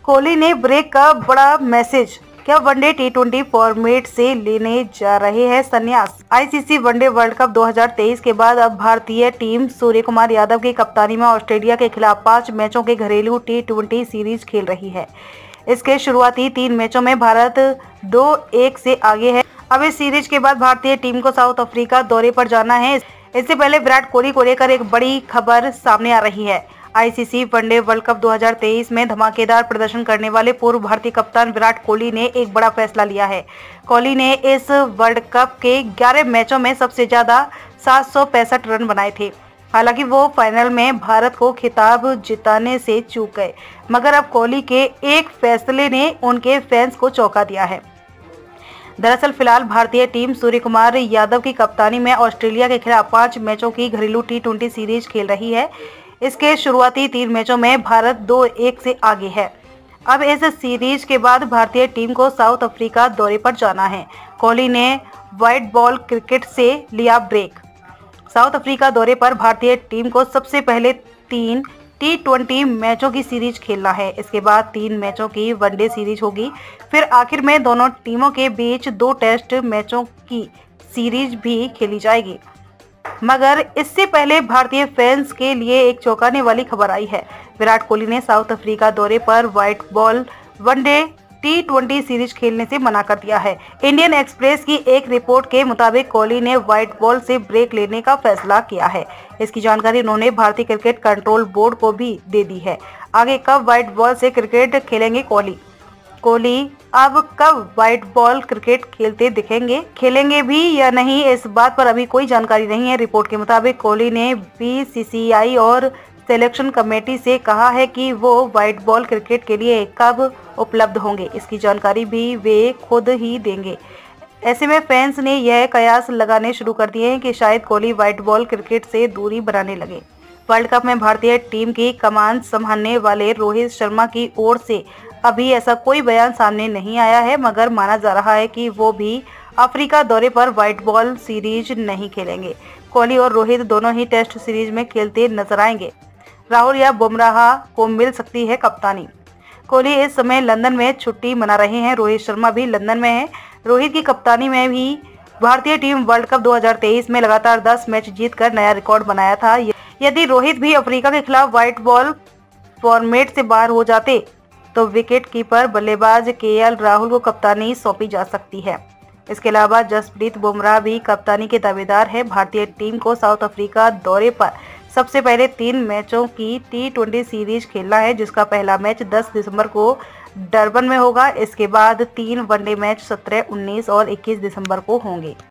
कोहली ने ब्रेक का बड़ा मैसेज, क्या वनडे टी20 फॉर्मेट से लेने जा रहे हैं संन्यास। आईसीसी वनडे वर्ल्ड कप 2023 के बाद अब भारतीय टीम सूर्यकुमार यादव की कप्तानी में ऑस्ट्रेलिया के खिलाफ 5 मैचों के घरेलू टी20 सीरीज खेल रही है। इसके शुरुआती 3 मैचों में भारत 2-1 से आगे है। अब इस सीरीज के बाद भारतीय टीम को साउथ अफ्रीका दौरे पर जाना है। इससे पहले विराट कोहली को लेकर एक बड़ी खबर सामने आ रही है। आईसीसी वनडे वर्ल्ड कप 2023 में धमाकेदार प्रदर्शन करने वाले पूर्व भारतीय कप्तान विराट कोहली ने एक बड़ा फैसला लिया है। कोहली ने इस वर्ल्ड कप के 11 मैचों में सबसे ज्यादा 765 रन बनाए थे। हालांकि वो फाइनल में भारत को खिताब जिताने से चूक गए, मगर अब कोहली के एक फैसले ने उनके फैंस को चौंका दिया है। दरअसल फिलहाल भारतीय टीम सूर्यकुमार यादव की कप्तानी में ऑस्ट्रेलिया के खिलाफ 5 मैचों की घरेलू टी20 सीरीज खेल रही है। इसके शुरुआती 3 मैचों में भारत 2-1 से आगे है। अब इस सीरीज के बाद भारतीय टीम को साउथ अफ्रीका दौरे पर जाना है। कोहली ने व्हाइट बॉल क्रिकेट से लिया ब्रेक। साउथ अफ्रीका दौरे पर भारतीय टीम को सबसे पहले 3 टी20 मैचों की सीरीज खेलना है। इसके बाद 3 मैचों की वनडे सीरीज होगी। फिर आखिर में दोनों टीमों के बीच 2 टेस्ट मैचों की सीरीज भी खेली जाएगी। मगर इससे पहले भारतीय फैंस के लिए एक चौंकाने वाली खबर आई है। विराट कोहली ने साउथ अफ्रीका दौरे पर व्हाइट बॉल वनडे टी20 सीरीज खेलने से मना कर दिया है। इंडियन एक्सप्रेस की एक रिपोर्ट के मुताबिक कोहली ने व्हाइट बॉल से ब्रेक लेने का फैसला किया है। इसकी जानकारी उन्होंने भारतीय क्रिकेट कंट्रोल बोर्ड को भी दे दी है। आगे कब व्हाइट बॉल से क्रिकेट खेलेंगे कोहली अब कब व्हाइट बॉल क्रिकेट खेलेंगे भी या नहीं, इस बात पर अभी कोई जानकारी नहीं है। रिपोर्ट के मुताबिक कोहली ने बीसीसीआई और सिलेक्शन कमेटी से कहा है कि वो व्हाइट बॉल क्रिकेट के लिए कब उपलब्ध होंगे, इसकी जानकारी भी वे खुद ही देंगे। ऐसे में फैंस ने यह कयास लगाने शुरू कर दिए हैं कि शायद कोहली व्हाइट बॉल क्रिकेट से दूरी बनाने लगे। वर्ल्ड कप में भारतीय टीम की कमान संभालने वाले रोहित शर्मा की ओर से अभी ऐसा कोई बयान सामने नहीं आया है, मगर माना जा रहा है कि वो भी अफ्रीका दौरे पर व्हाइट बॉल सीरीज नहीं खेलेंगे। कोहली और रोहित दोनों ही टेस्ट सीरीज में खेलते नजर आएंगे। राहुल या बुमराह को मिल सकती है कप्तानी। कोहली इस समय लंदन में छुट्टी मना रहे हैं। रोहित शर्मा भी लंदन में है। रोहित की कप्तानी में भी भारतीय टीम वर्ल्ड कप 2023 में लगातार 10 मैच जीतकर नया रिकॉर्ड बनाया था। यदि रोहित भी अफ्रीका के खिलाफ व्हाइट बॉल फॉर्मेट से बाहर हो जाते तो विकेट कीपर बल्लेबाज केएल राहुल को कप्तानी सौंपी जा सकती है। इसके अलावा जसप्रीत बुमराह भी कप्तानी के दावेदार है। भारतीय टीम को साउथ अफ्रीका दौरे पर सबसे पहले 3 मैचों की टी20 सीरीज खेलना है, जिसका पहला मैच 10 दिसंबर को डरबन में होगा। इसके बाद 3 वनडे मैच 17, 19 और 21 दिसंबर को होंगे।